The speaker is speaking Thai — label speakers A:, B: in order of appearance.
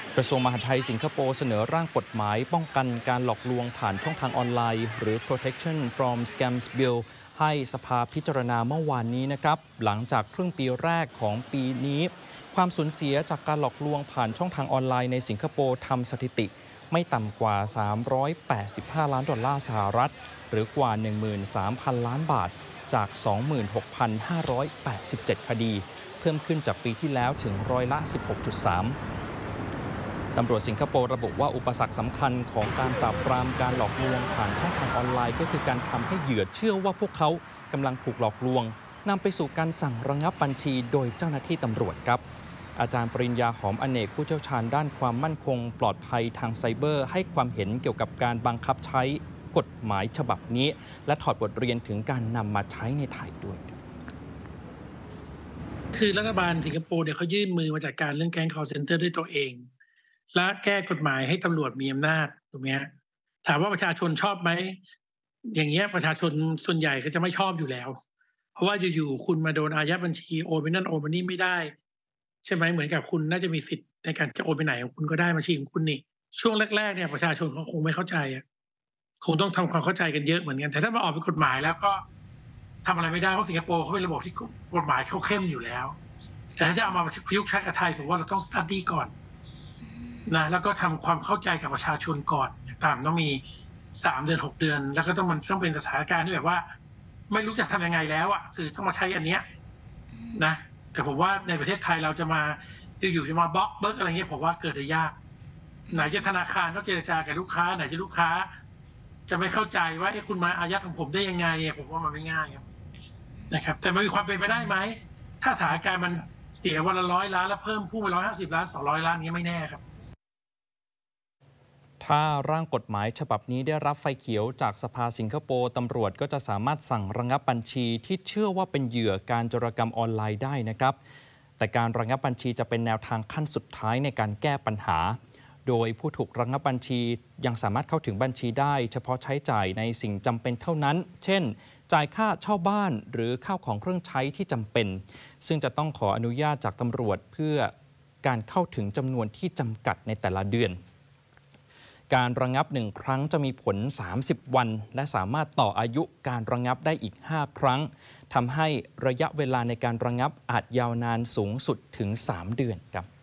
A: กระทรวงมหาดไทยสิงคโปร์เสนอร่างกฎหมายป้องกันการหลอกลวงผ่านช่องทางออนไลน์หรือ Protection from Scams Bill ให้สภาพิจารณาเมื่อวานนี้นะครับหลังจากครึ่งปีแรกของปีนี้ความสูญเสียจากการหลอกลวงผ่านช่องทางออนไลน์ในสิงคโปร์ทำสถิติไม่ต่ำกว่า385 ล้านดอลลาร์สหรัฐหรือกว่า 13,000 ล้านบาทจาก 26,587 คดีเพิ่มขึ้นจากปีที่แล้วถึงร้อยละ 16.3ตำรวจสิงคโปร์ระบุว่าอุปสรรคสำคัญของการปราบปรามการหลอกลวงผ่านช่องทางออนไลน์ก็คือการทำให้เหยื่อเชื่อว่าพวกเขากำลังถูกหลอกลวงนำไปสู่การสั่งระงับบัญชีโดยเจ้าหน้าที่ตำรวจครับอาจารย์ปริญญาหอมอเนกผู้เชี่ยวชาญด้านความมั่นคงปลอดภัยทางไซเบอร์ให้ความเห็นเกี่ยวกับการบังคับใช้กฎหมายฉบับนี้และถอดบทเรียนถึงการนำมาใช้ในไทยด้วย
B: คือรัฐบาลสิงคโปร์เนี่ยเขายื่นมือมาจัดการเรื่องแก๊ง call center ด้วยตัวเองและแก้กฎหมายให้ตำรวจมีอำนาจถูกไหมฮะถามว่าประชาชนชอบไหมอย่างเงี้ยประชาชนส่วนใหญ่ก็จะไม่ชอบอยู่แล้วเพราะว่าอยู่ๆคุณมาโดนอายัดบัญชีโอนไปนั่นโอนไปนี่ไม่ได้ใช่ไหมเหมือนกับคุณน่าจะมีสิทธิ์ในการจะโอนไปไหนของคุณก็ได้บัญชีของคุณนี่ช่วงแรกๆเนี่ยประชาชนเขาคงไม่เข้าใจคงต้องทำความเข้าใจกันเยอะเหมือนกันแต่ถ้ามาออกเป็นกฎหมายแล้วก็ทำอะไรไม่ได้เพราะสิงคโปร์เขาเป็นระบบที่กฎหมายเขาเข้มอยู่แล้วแต่ถ้าจะเอามาประยุกต์ใช้กับไทยผมว่าเราต้องสตัดดี้ก่อนนะแล้วก็ทำความเข้าใจกับประชาชนก่อนต่างต้องมี3 เดือน 6 เดือนแล้วก็มันต้องเป็นสถานการณ์ที่แบบว่าไม่รู้จะทำยังไงแล้วคือต้องมาใช้อันเนี้ยนะแต่ผมว่าในประเทศไทยเราจะมาอยู่จะมาบล็อกเบิร์กอะไรเงี้ยผมว่าเกิดได้ยากไหนจะธนาคารต้องเจรจากับลูกค้าไหนจะลูกค้าจะไม่เข้าใจว่าคุณมาอายัดของผมได้ยังไงผมว่ามันไม่ง่ายครับนะครับแต่มันมีความเป็นไปได้ไหมถ้าสถานการณ์มันเสียวันละ100 ล้านแล้วเพิ่มพุ่งไป150 ล้าน200 ล้านนี้ไม่แน่ครับ
A: ถ้าร่างกฎหมายฉบับนี้ได้รับไฟเขียวจากสภาสิงคโปร์ตำรวจก็จะสามารถสั่งระงับบัญชีที่เชื่อว่าเป็นเหยื่อการโจรกรรมออนไลน์ได้นะครับแต่การระงับบัญชีจะเป็นแนวทางขั้นสุดท้ายในการแก้ปัญหาโดยผู้ถูกระงับบัญชียังสามารถเข้าถึงบัญชีได้เฉพาะใช้จ่ายในสิ่งจำเป็นเท่านั้นเช่นจ่ายค่าเช่าบ้านหรือข้าวของเครื่องใช้ที่จำเป็นซึ่งจะต้องขออนุญาตจากตำรวจเพื่อการเข้าถึงจำนวนที่จำกัดในแต่ละเดือนการระงับ1 ครั้งจะมีผล30 วันและสามารถต่ออายุการระงับได้อีก5 ครั้งทำให้ระยะเวลาในการระงับอาจยาวนานสูงสุดถึง3 เดือนครับ